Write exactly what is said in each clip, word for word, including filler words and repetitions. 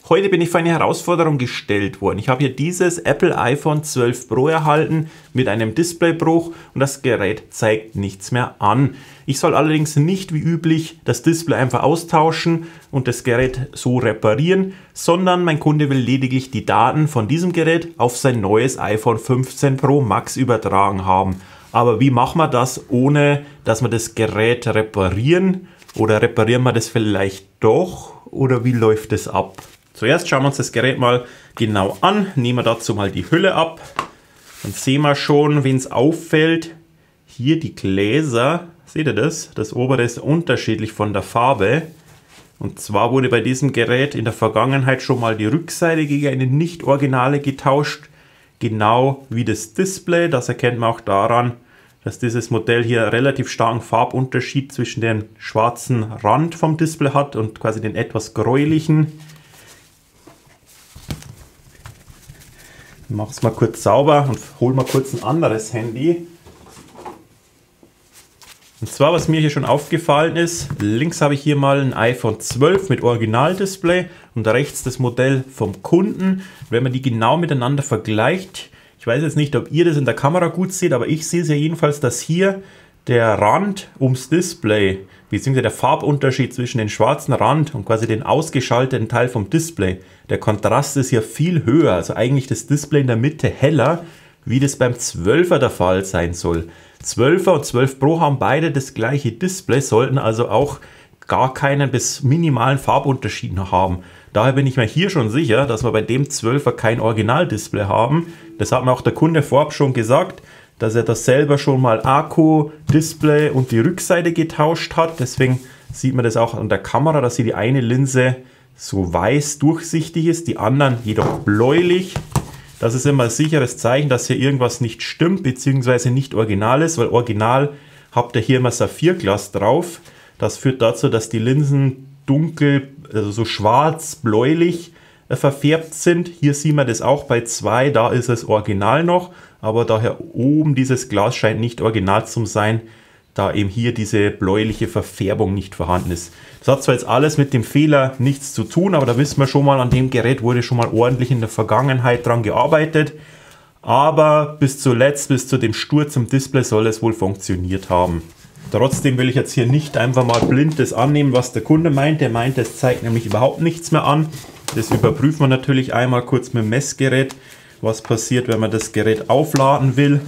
Heute bin ich vor eine Herausforderung gestellt worden. Ich habe hier dieses Apple iPhone zwölf Pro erhalten mit einem Displaybruch und das Gerät zeigt nichts mehr an. Ich soll allerdings nicht wie üblich das Display einfach austauschen und das Gerät so reparieren, sondern mein Kunde will lediglich die Daten von diesem Gerät auf sein neues iPhone fünfzehn Pro Max übertragen haben. Aber wie machen wir das, ohne dass wir das Gerät reparieren? Oder reparieren wir das vielleicht doch? Oder wie läuft das ab? Zuerst schauen wir uns das Gerät mal genau an. Nehmen wir dazu mal die Hülle ab. Dann sehen wir schon, wenn es auffällt, hier die Gläser. Seht ihr das? Das obere ist unterschiedlich von der Farbe. Und zwar wurde bei diesem Gerät in der Vergangenheit schon mal die Rückseite gegen eine nicht-originale getauscht. Genau wie das Display. Das erkennt man auch daran, dass dieses Modell hier einen relativ starken Farbunterschied zwischen dem schwarzen Rand vom Display hat und quasi den etwas gräulichen. Ich mache es mal kurz sauber und hole mal kurz ein anderes Handy. Und zwar, was mir hier schon aufgefallen ist, links habe ich hier mal ein iPhone zwölf mit Originaldisplay und rechts das Modell vom Kunden. Wenn man die genau miteinander vergleicht, ich weiß jetzt nicht, ob ihr das in der Kamera gut seht, aber ich sehe es ja jedenfalls, dass hier der Rand ums Display, beziehungsweise der Farbunterschied zwischen dem schwarzen Rand und quasi den ausgeschalteten Teil vom Display, der Kontrast ist ja viel höher, also eigentlich das Display in der Mitte heller, wie das beim zwölfer der Fall sein soll. zwölfer und zwölf Pro haben beide das gleiche Display, sollten also auch gar keinen bis minimalen Farbunterschied noch haben. Daher bin ich mir hier schon sicher, dass wir bei dem zwölfer kein Originaldisplay haben. Das hat mir auch der Kunde vorab schon gesagt, dass er das selber schon mal Akku, Display und die Rückseite getauscht hat. Deswegen sieht man das auch an der Kamera, dass hier die eine Linse so weiß durchsichtig ist, die anderen jedoch bläulich. Das ist immer ein sicheres Zeichen, dass hier irgendwas nicht stimmt bzw. nicht original ist, weil original habt ihr hier immer Saphirglas drauf. Das führt dazu, dass die Linsen dunkel, also so schwarz-bläulich äh, verfärbt sind. Hier sieht man das auch bei zwei, da ist es original noch, aber daher oben dieses Glas scheint nicht original zu sein, da eben hier diese bläuliche Verfärbung nicht vorhanden ist. Das hat zwar jetzt alles mit dem Fehler nichts zu tun, aber da wissen wir schon mal, an dem Gerät wurde schon mal ordentlich in der Vergangenheit dran gearbeitet. Aber bis zuletzt, bis zu dem Sturz im Display soll es wohl funktioniert haben. Trotzdem will ich jetzt hier nicht einfach mal blind das annehmen, was der Kunde meint. Der meint, es zeigt nämlich überhaupt nichts mehr an. Das überprüfen wir natürlich einmal kurz mit dem Messgerät, was passiert, wenn man das Gerät aufladen will.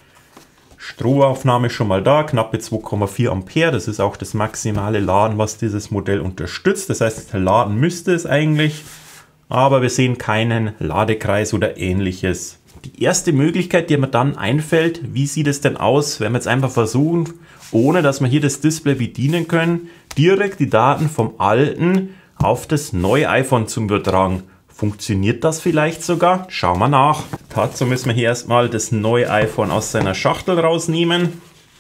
Stromaufnahme schon mal da, knappe zwei Komma vier Ampere. Das ist auch das maximale Laden, was dieses Modell unterstützt. Das heißt, laden müsste es eigentlich, aber wir sehen keinen Ladekreis oder ähnliches. Die erste Möglichkeit, die mir dann einfällt, wie sieht es denn aus, wenn wir jetzt einfach versuchen, ohne dass wir hier das Display bedienen können, direkt die Daten vom alten auf das neue iPhone zu übertragen. Funktioniert das vielleicht sogar? Schauen wir nach. Dazu müssen wir hier erstmal das neue iPhone aus seiner Schachtel rausnehmen.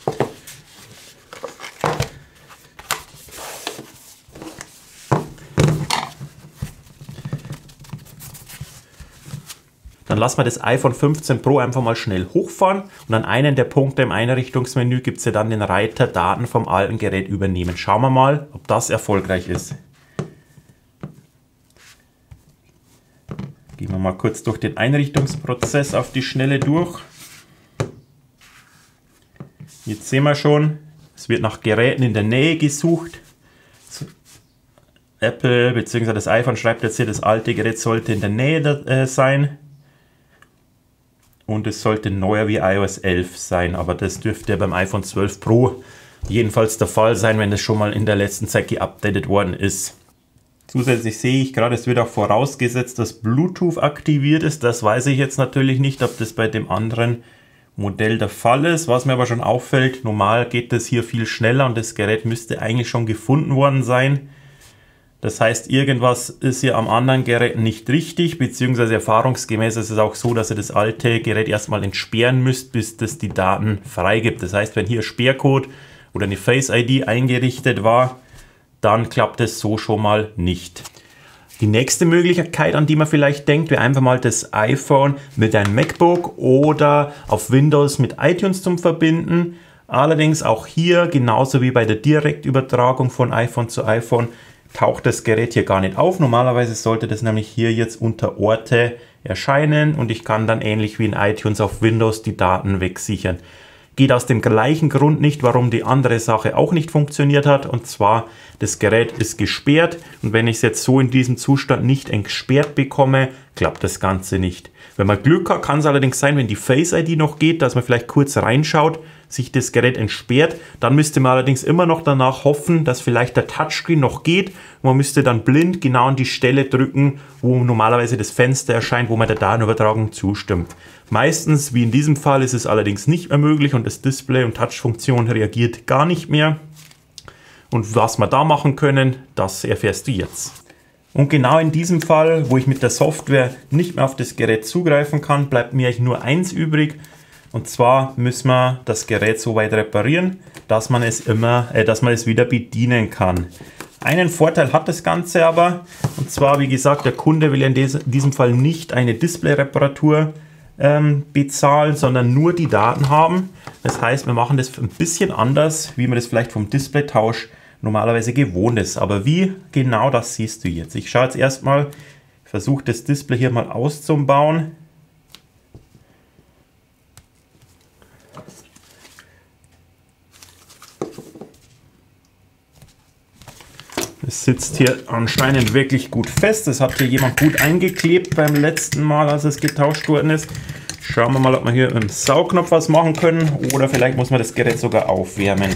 Dann lassen wir das iPhone fünfzehn Pro einfach mal schnell hochfahren und an einen der Punkte im Einrichtungsmenü gibt es ja dann den Reiter Daten vom alten Gerät übernehmen. Schauen wir mal, ob das erfolgreich ist. Gehen wir mal kurz durch den Einrichtungsprozess auf die Schnelle durch. Jetzt sehen wir schon, es wird nach Geräten in der Nähe gesucht. Apple bzw. das iPhone schreibt jetzt hier, das alte Gerät sollte in der Nähe äh, sein. Und es sollte neuer wie i O S elf sein, aber das dürfte ja beim iPhone zwölf Pro jedenfalls der Fall sein, wenn es schon mal in der letzten Zeit geupdatet worden ist. Zusätzlich sehe ich gerade, es wird auch vorausgesetzt, dass Bluetooth aktiviert ist. Das weiß ich jetzt natürlich nicht, ob das bei dem anderen Modell der Fall ist. Was mir aber schon auffällt, normal geht das hier viel schneller und das Gerät müsste eigentlich schon gefunden worden sein. Das heißt, irgendwas ist hier am anderen Gerät nicht richtig, beziehungsweise erfahrungsgemäß ist es auch so, dass ihr das alte Gerät erstmal entsperren müsst, bis das die Daten freigibt. Das heißt, wenn hier Sperrcode oder eine Face I D eingerichtet war, dann klappt es so schon mal nicht. Die nächste Möglichkeit, an die man vielleicht denkt, wäre einfach mal das iPhone mit einem MacBook oder auf Windows mit iTunes zum Verbinden. Allerdings auch hier, genauso wie bei der Direktübertragung von iPhone zu iPhone, taucht das Gerät hier gar nicht auf. Normalerweise sollte das nämlich hier jetzt unter Orte erscheinen und ich kann dann ähnlich wie in iTunes auf Windows die Daten wegsichern. Geht aus dem gleichen Grund nicht, warum die andere Sache auch nicht funktioniert hat, und zwar das Gerät ist gesperrt und wenn ich es jetzt so in diesem Zustand nicht entsperrt bekomme, klappt das Ganze nicht. Wenn man Glück hat, kann es allerdings sein, wenn die Face I D noch geht, dass man vielleicht kurz reinschaut, sich das Gerät entsperrt, dann müsste man allerdings immer noch danach hoffen, dass vielleicht der Touchscreen noch geht. Man müsste dann blind genau an die Stelle drücken, wo normalerweise das Fenster erscheint, wo man der Datenübertragung zustimmt. Meistens, wie in diesem Fall, ist es allerdings nicht mehr möglich und das Display und Touch-Funktion reagiert gar nicht mehr. Und was wir da machen können, das erfährst du jetzt. Und genau in diesem Fall, wo ich mit der Software nicht mehr auf das Gerät zugreifen kann, bleibt mir eigentlich nur eins übrig. Und zwar müssen wir das Gerät so weit reparieren, dass man es immer, äh, dass man es wieder bedienen kann. Einen Vorteil hat das Ganze aber, und zwar, wie gesagt, der Kunde will in diesem Fall nicht eine Display-Reparatur ähm, bezahlen, sondern nur die Daten haben. Das heißt, wir machen das ein bisschen anders, wie man das vielleicht vom Displaytausch normalerweise gewohnt ist. Aber wie genau, das siehst du jetzt. Ich schaue jetzt erstmal, versuche das Display hier mal auszubauen. Es sitzt hier anscheinend wirklich gut fest. Das hat hier jemand gut eingeklebt beim letzten Mal, als es getauscht worden ist. Schauen wir mal, ob wir hier mit dem Saugnopf was machen können oder vielleicht muss man das Gerät sogar aufwärmen.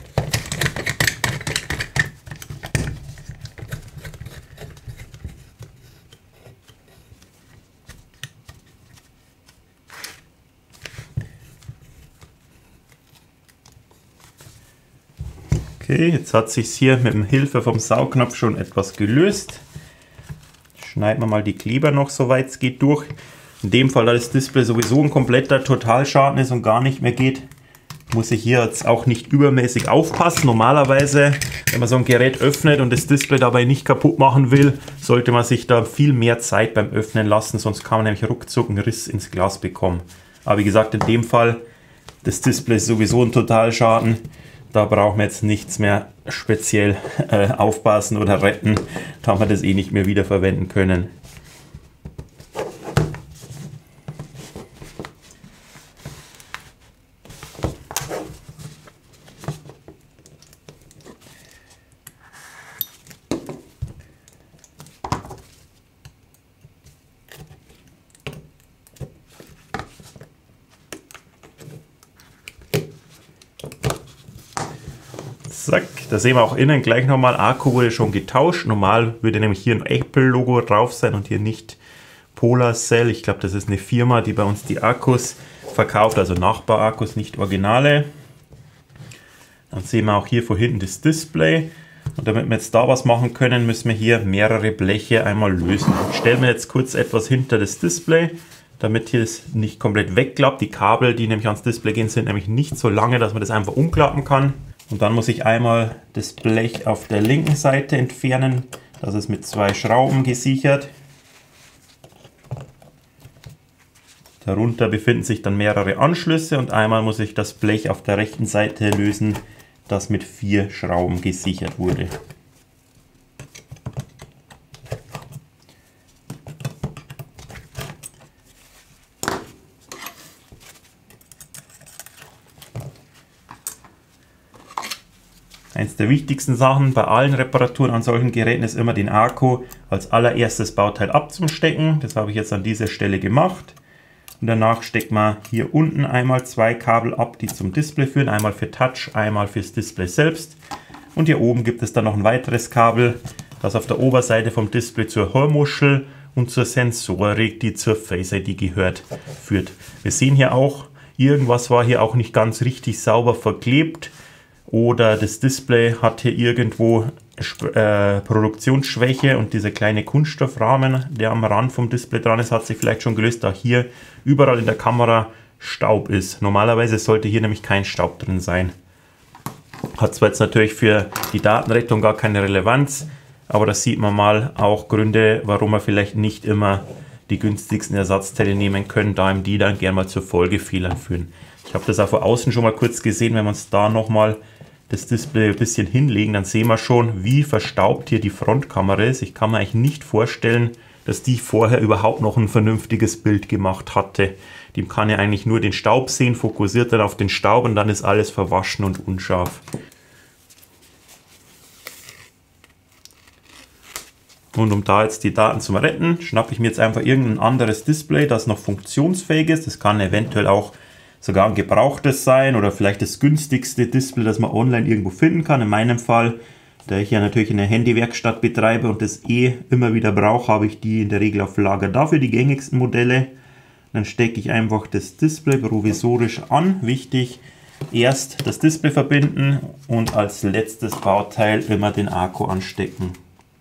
Okay, jetzt hat sich hier mit dem Hilfe vom Saugnapf schon etwas gelöst. Schneiden wir mal die Kleber noch, soweit es geht, durch. In dem Fall, da das Display sowieso ein kompletter Totalschaden ist und gar nicht mehr geht, muss ich hier jetzt auch nicht übermäßig aufpassen. Normalerweise, wenn man so ein Gerät öffnet und das Display dabei nicht kaputt machen will, sollte man sich da viel mehr Zeit beim Öffnen lassen, sonst kann man nämlich ruckzuck einen Riss ins Glas bekommen. Aber wie gesagt, in dem Fall, das Display ist sowieso ein Totalschaden. Da brauchen wir jetzt nichts mehr speziell äh, aufpassen oder retten, da wir das eh nicht mehr wiederverwenden können. Zack, da sehen wir auch innen gleich nochmal, Akku wurde schon getauscht. Normal würde nämlich hier ein Apple-Logo drauf sein und hier nicht Polarcell. Ich glaube, das ist eine Firma, die bei uns die Akkus verkauft, also Nachbar-Akkus, nicht Originale. Dann sehen wir auch hier vor hinten das Display. Und damit wir jetzt da was machen können, müssen wir hier mehrere Bleche einmal lösen. Ich stelle mir jetzt kurz etwas hinter das Display, damit hier es nicht komplett wegklappt. Die Kabel, die nämlich ans Display gehen, sind nämlich nicht so lange, dass man das einfach umklappen kann. Und dann muss ich einmal das Blech auf der linken Seite entfernen. Das ist mit zwei Schrauben gesichert. Darunter befinden sich dann mehrere Anschlüsse und einmal muss ich das Blech auf der rechten Seite lösen, das mit vier Schrauben gesichert wurde. Eins der wichtigsten Sachen bei allen Reparaturen an solchen Geräten ist immer den Akku als allererstes Bauteil abzustecken. Das habe ich jetzt an dieser Stelle gemacht. Und danach steckt man hier unten einmal zwei Kabel ab, die zum Display führen. Einmal für Touch, einmal fürs Display selbst. Und hier oben gibt es dann noch ein weiteres Kabel, das auf der Oberseite vom Display zur Hörmuschel und zur Sensorik, die zur Face I D gehört, führt. Wir sehen hier auch, irgendwas war hier auch nicht ganz richtig sauber verklebt. Oder das Display hat hier irgendwo äh, Produktionsschwäche und dieser kleine Kunststoffrahmen, der am Rand vom Display dran ist, hat sich vielleicht schon gelöst, da hier überall in der Kamera Staub ist. Normalerweise sollte hier nämlich kein Staub drin sein. Hat zwar jetzt natürlich für die Datenrettung gar keine Relevanz, aber da sieht man mal auch Gründe, warum wir vielleicht nicht immer die günstigsten Ersatzteile nehmen können, da ihm die dann gerne mal zu Folgefehlern führen. Ich habe das auch von außen schon mal kurz gesehen, wenn wir uns da nochmal das Display ein bisschen hinlegen, dann sehen wir schon, wie verstaubt hier die Frontkamera ist. Ich kann mir eigentlich nicht vorstellen, dass die vorher überhaupt noch ein vernünftiges Bild gemacht hatte. Die kann ja eigentlich nur den Staub sehen, fokussiert dann auf den Staub und dann ist alles verwaschen und unscharf. Und um da jetzt die Daten zu retten, schnappe ich mir jetzt einfach irgendein anderes Display, das noch funktionsfähig ist. Das kann eventuell auch sogar ein gebrauchtes sein oder vielleicht das günstigste Display, das man online irgendwo finden kann. In meinem Fall, da ich ja natürlich eine Handywerkstatt betreibe und das eh immer wieder brauche, habe ich die in der Regel auf Lager. Dafür die gängigsten Modelle. Dann stecke ich einfach das Display provisorisch an. Wichtig, erst das Display verbinden und als letztes Bauteil immer den Akku anstecken.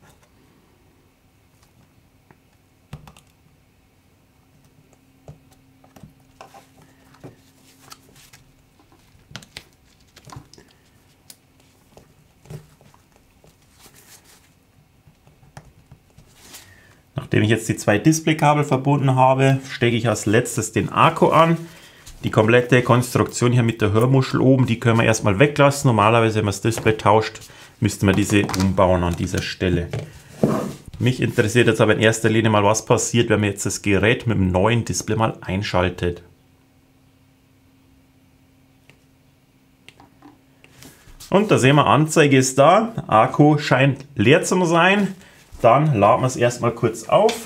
Nachdem ich jetzt die zwei Displaykabel verbunden habe, stecke ich als letztes den Akku an. Die komplette Konstruktion hier mit der Hörmuschel oben, die können wir erstmal weglassen. Normalerweise, wenn man das Display tauscht, müsste man diese umbauen an dieser Stelle. Mich interessiert jetzt aber in erster Linie mal, was passiert, wenn man jetzt das Gerät mit dem neuen Display mal einschaltet. Und da sehen wir, Anzeige ist da, Akku scheint leer zu sein. Dann laden wir es erstmal kurz auf.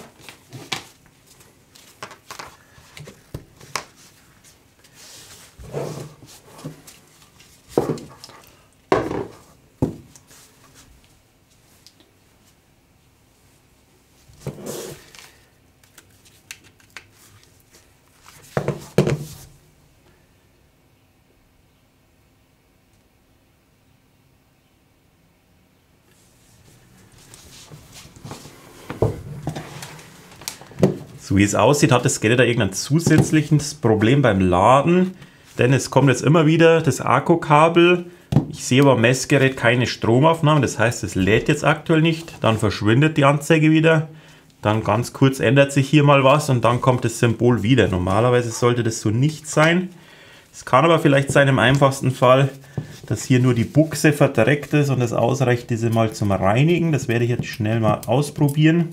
So wie es aussieht, hat das Gerät da irgendein zusätzliches Problem beim Laden, denn es kommt jetzt immer wieder das Akkukabel. Ich sehe aber am Messgerät keine Stromaufnahme, das heißt, es lädt jetzt aktuell nicht. Dann verschwindet die Anzeige wieder. Dann ganz kurz ändert sich hier mal was und dann kommt das Symbol wieder. Normalerweise sollte das so nicht sein. Es kann aber vielleicht sein im einfachsten Fall, dass hier nur die Buchse verdreckt ist und es ausreicht, diese mal zum Reinigen. Das werde ich jetzt schnell mal ausprobieren.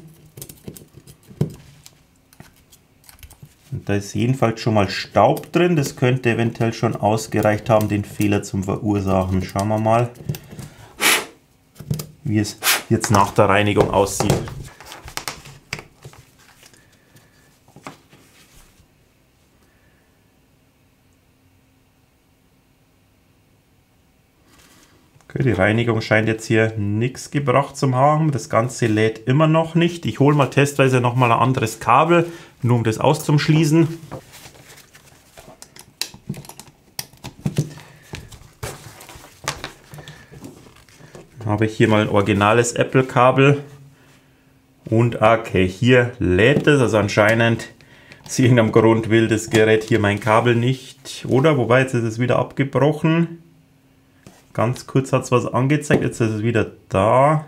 Und da ist jedenfalls schon mal Staub drin. Das könnte eventuell schon ausgereicht haben, den Fehler zu verursachen. Schauen wir mal, wie es jetzt nach der Reinigung aussieht. Okay, die Reinigung scheint jetzt hier nichts gebracht zu haben. Das Ganze lädt immer noch nicht. Ich hole mal testweise nochmal ein anderes Kabel, nur um das auszuschließen. Dann habe ich hier mal ein originales Apple-Kabel. Und okay, hier lädt es. Also anscheinend aus irgendeinem Grund will das Gerät hier mein Kabel nicht. Oder? Wobei, jetzt ist es wieder abgebrochen. Ganz kurz hat es was angezeigt, jetzt ist es wieder da.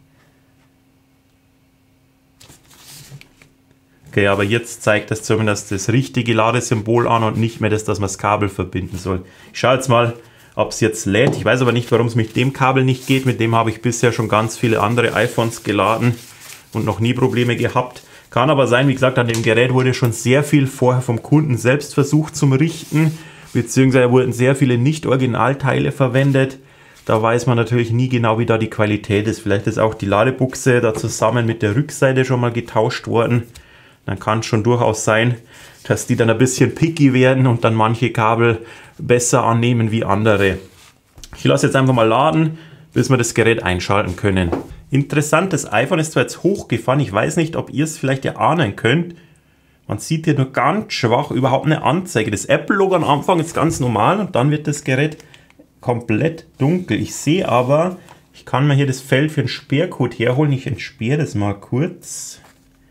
Okay, aber jetzt zeigt es zumindest das richtige Ladesymbol an und nicht mehr das, dass man das Kabel verbinden soll. Ich schaue jetzt mal, ob es jetzt lädt. Ich weiß aber nicht, warum es mit dem Kabel nicht geht. Mit dem habe ich bisher schon ganz viele andere iPhones geladen und noch nie Probleme gehabt. Kann aber sein, wie gesagt, an dem Gerät wurde schon sehr viel vorher vom Kunden selbst versucht zum Richten. Beziehungsweise wurden sehr viele Nicht-Originalteile verwendet. Da weiß man natürlich nie genau, wie da die Qualität ist. Vielleicht ist auch die Ladebuchse da zusammen mit der Rückseite schon mal getauscht worden. Dann kann es schon durchaus sein, dass die dann ein bisschen picky werden und dann manche Kabel besser annehmen wie andere. Ich lasse jetzt einfach mal laden, bis wir das Gerät einschalten können. Interessant, das iPhone ist zwar jetzt hochgefahren. Ich weiß nicht, ob ihr es vielleicht erahnen könnt. Man sieht hier nur ganz schwach überhaupt eine Anzeige. Das Apple-Logo am Anfang ist ganz normal und dann wird das Gerät komplett dunkel. Ich sehe aber, ich kann mir hier das Feld für den Sperrcode herholen. Ich entsperre das mal kurz.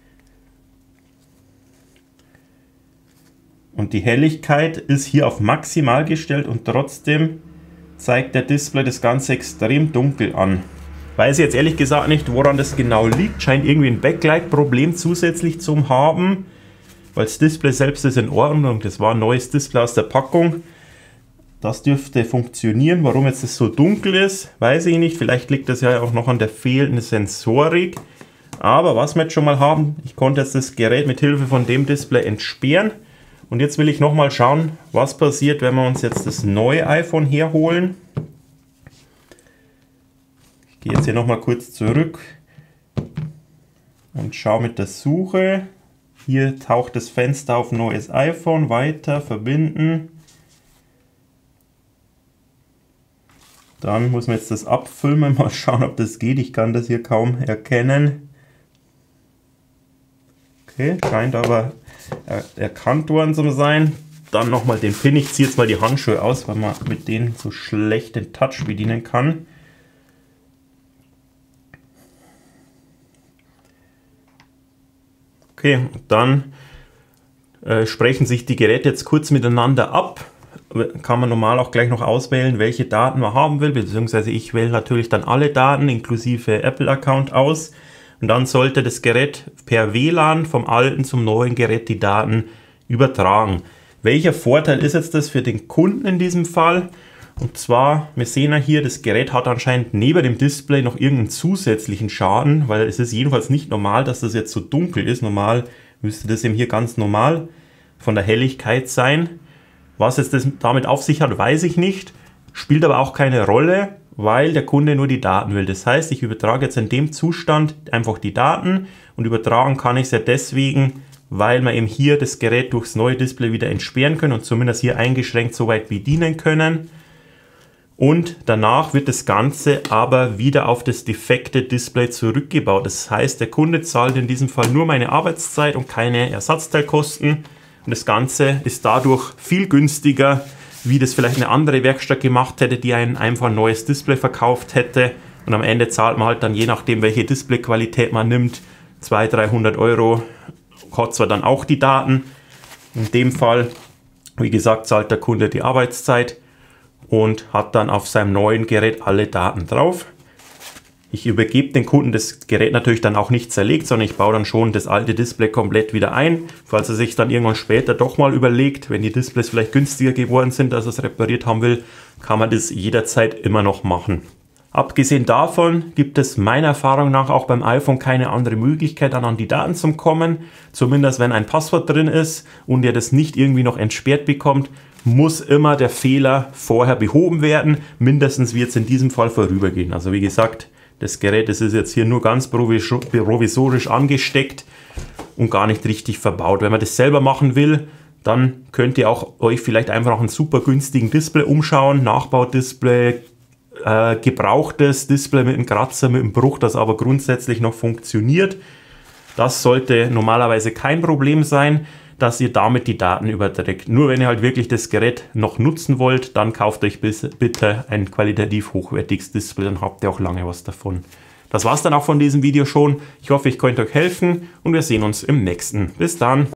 Und die Helligkeit ist hier auf maximal gestellt und trotzdem zeigt der Display das Ganze extrem dunkel an. Weiß jetzt ehrlich gesagt nicht, woran das genau liegt. Scheint irgendwie ein Backlight-Problem zusätzlich zu haben. Weil das Display selbst ist in Ordnung, das war ein neues Display aus der Packung. Das dürfte funktionieren. Warum jetzt das so dunkel ist, weiß ich nicht. Vielleicht liegt das ja auch noch an der fehlenden Sensorik. Aber was wir jetzt schon mal haben, ich konnte jetzt das Gerät mit Hilfe von dem Display entsperren. Und jetzt will ich noch mal schauen, was passiert, wenn wir uns jetzt das neue iPhone herholen. Ich gehe jetzt hier noch mal kurz zurück und schaue mit der Suche. Hier taucht das Fenster auf neues iPhone, weiter, verbinden. Dann muss man jetzt das abfilmen, mal schauen, ob das geht. Ich kann das hier kaum erkennen. Okay, scheint aber erkannt worden zu sein. Dann nochmal den Pin. Ich ziehe jetzt mal die Handschuhe aus, weil man mit denen so schlecht den Touch bedienen kann. Okay, dann äh, sprechen sich die Geräte jetzt kurz miteinander ab. Kann man normal auch gleich noch auswählen, welche Daten man haben will, beziehungsweise ich wähle natürlich dann alle Daten inklusive Apple-Account aus. Und dann sollte das Gerät per W L A N vom alten zum neuen Gerät die Daten übertragen. Welcher Vorteil ist jetzt das für den Kunden in diesem Fall? Und zwar, wir sehen ja hier, das Gerät hat anscheinend neben dem Display noch irgendeinen zusätzlichen Schaden, weil es ist jedenfalls nicht normal, dass das jetzt so dunkel ist. Normal müsste das eben hier ganz normal von der Helligkeit sein. Was jetzt das damit auf sich hat, weiß ich nicht. Spielt aber auch keine Rolle, weil der Kunde nur die Daten will. Das heißt, ich übertrage jetzt in dem Zustand einfach die Daten und übertragen kann ich es ja deswegen, weil wir eben hier das Gerät durchs neue Display wieder entsperren können und zumindest hier eingeschränkt soweit bedienen können. Und danach wird das Ganze aber wieder auf das defekte Display zurückgebaut. Das heißt, der Kunde zahlt in diesem Fall nur meine Arbeitszeit und keine Ersatzteilkosten. Und das Ganze ist dadurch viel günstiger, wie das vielleicht eine andere Werkstatt gemacht hätte, die ein einfach neues Display verkauft hätte. Und am Ende zahlt man halt dann, je nachdem welche Displayqualität man nimmt, zweihundert, dreihundert Euro. Hat zwar dann auch die Daten. In dem Fall, wie gesagt, zahlt der Kunde die Arbeitszeit und hat dann auf seinem neuen Gerät alle Daten drauf. Ich übergebe den Kunden das Gerät natürlich dann auch nicht zerlegt, sondern ich baue dann schon das alte Display komplett wieder ein. Falls er sich dann irgendwann später doch mal überlegt, wenn die Displays vielleicht günstiger geworden sind, dass er es repariert haben will, kann man das jederzeit immer noch machen. Abgesehen davon gibt es meiner Erfahrung nach auch beim iPhone keine andere Möglichkeit, dann an die Daten zu kommen. Zumindest wenn ein Passwort drin ist und ihr das nicht irgendwie noch entsperrt bekommt, muss immer der Fehler vorher behoben werden. Mindestens wird es in diesem Fall vorübergehen. Also wie gesagt, das Gerät, das ist jetzt hier nur ganz provisorisch angesteckt und gar nicht richtig verbaut. Wenn man das selber machen will, dann könnt ihr auch euch vielleicht einfach noch einen super günstigen Display umschauen. Nachbaudisplay, äh, gebrauchtes Display mit einem Kratzer, mit einem Bruch, das aber grundsätzlich noch funktioniert. Das sollte normalerweise kein Problem sein, dass ihr damit die Daten überträgt. Nur wenn ihr halt wirklich das Gerät noch nutzen wollt, dann kauft euch bitte ein qualitativ hochwertiges Display, dann habt ihr auch lange was davon. Das war's dann auch von diesem Video schon. Ich hoffe, ich konnte euch helfen und wir sehen uns im nächsten. Bis dann!